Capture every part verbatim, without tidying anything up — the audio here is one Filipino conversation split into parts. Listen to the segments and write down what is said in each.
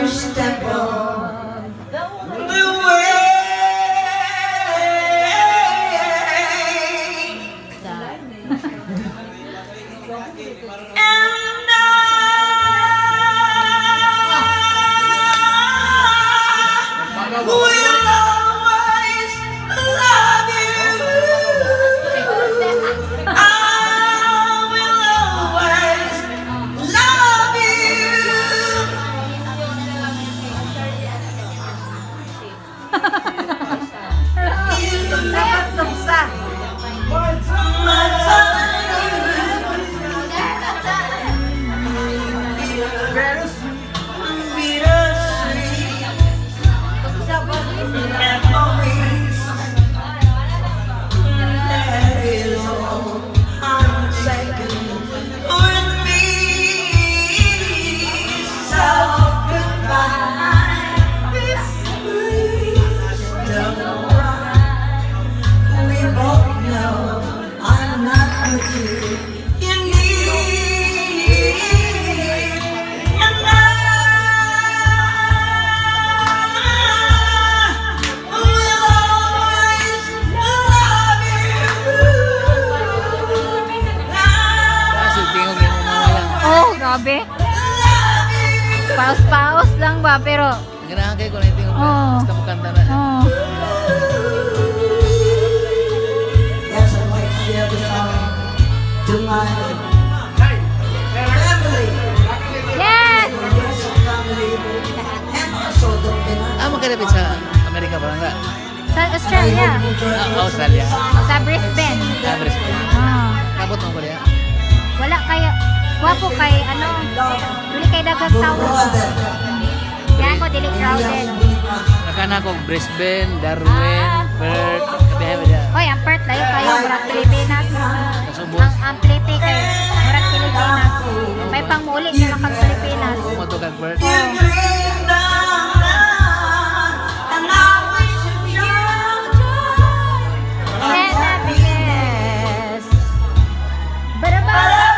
step on the way. And I will always love you. I will always love you. My time. Grabe. Paus-paus lang ba, pero ganahan kayo kung natin yung oh. basta mo kanta na. Oh. Yes, I'd like to share this song to my family. Yes! And also the Pinay. Ah, magkalapit sa Amerika ba nga? Sa Australia. Ah, Australia. Sa Brisbane. Ah, Brisbane. Ah. Kabot mo ko niya? Wala kaya, wapo kay, ano, dili kay dagang tao. Yan ko, dili crowded. Nakana ko Brisbane, Darwin, Perth, kabihan mo dyan. Hoy, ang Perth layo kayo, murag Pilipinas. Kasubos. Ang ang Pilipi kayo, murag Pilipinas. May pangmuli nyo lang kag Pilipinas. Kumato kag Perth. And happiness. But about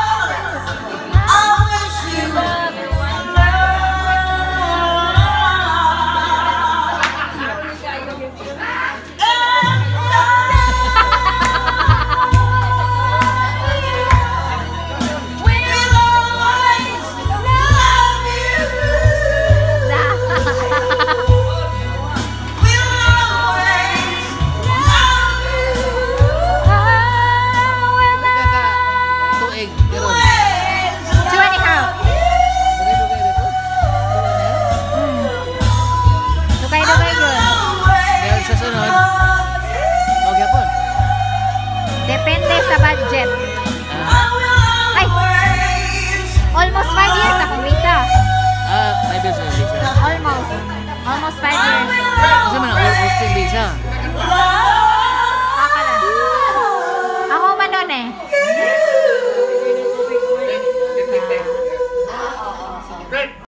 depende sa budget. Ay! Almost five years akong visa. Ah, five years na visa. Almost. Almost five years. Kasi man ang working visa.